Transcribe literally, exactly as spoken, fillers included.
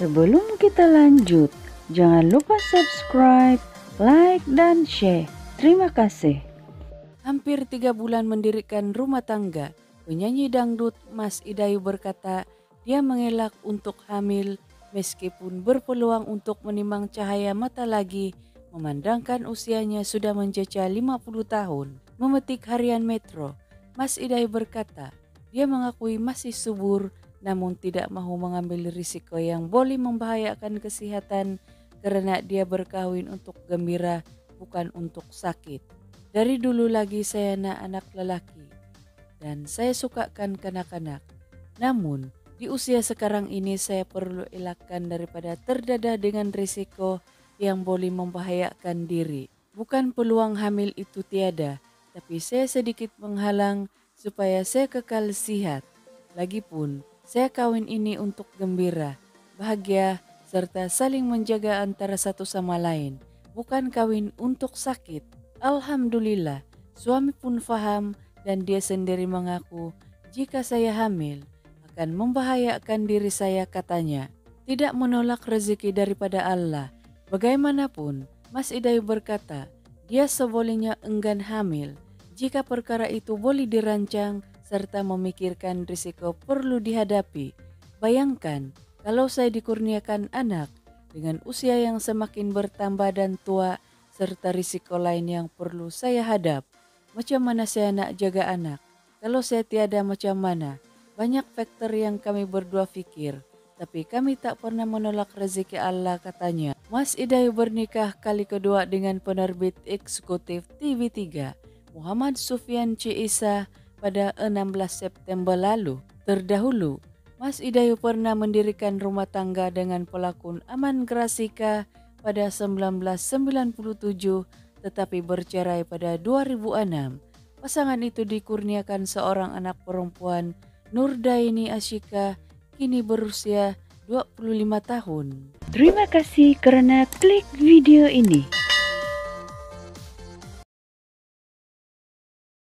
Sebelum kita lanjut, jangan lupa subscribe, like, dan share. Terima kasih. Hampir tiga bulan mendirikan rumah tangga, penyanyi dangdut Mas Idayu berkata dia mengelak untuk hamil meskipun berpeluang untuk menimang cahaya mata lagi, memandangkan usianya sudah menjejak lima puluh tahun. Memetik Harian Metro, Mas Idayu berkata dia mengakui masih subur namun tidak mau mengambil risiko yang boleh membahayakan kesehatan karena dia berkawin untuk gembira bukan untuk sakit. Dari dulu lagi saya anak lelaki dan saya sukakan kanak-kanak. Namun di usia sekarang ini saya perlu elakkan daripada terdadah dengan risiko yang boleh membahayakan diri. Bukan peluang hamil itu tiada, tapi saya sedikit menghalang supaya saya kekal sehat. Lagipun saya kawin ini untuk gembira, bahagia, serta saling menjaga antara satu sama lain. Bukan kawin untuk sakit. Alhamdulillah, suami pun faham dan dia sendiri mengaku jika saya hamil akan membahayakan diri saya, katanya. Tidak menolak rezeki daripada Allah. Bagaimanapun, Mas Idayu berkata, dia sebolehnya enggan hamil jika perkara itu boleh dirancang serta memikirkan risiko perlu dihadapi. Bayangkan kalau saya dikurniakan anak dengan usia yang semakin bertambah dan tua serta risiko lain yang perlu saya hadap. Macam mana saya nak jaga anak? Kalau saya tiada macam mana? Banyak faktor yang kami berdua fikir, tapi kami tak pernah menolak rezeki Allah, katanya. Mas Idayu bernikah kali kedua dengan penerbit eksekutif T V tiga, Muhammad Sufyan C. Isa, pada enam belas September lalu. Terdahulu, Mas Idayu pernah mendirikan rumah tangga dengan pelakon Aman Grasika pada seribu sembilan ratus sembilan puluh tujuh, tetapi bercerai pada dua ribu enam. Pasangan itu dikurniakan seorang anak perempuan, Nurdaini Ashika, kini berusia dua puluh lima tahun. Terima kasih karena klik video ini.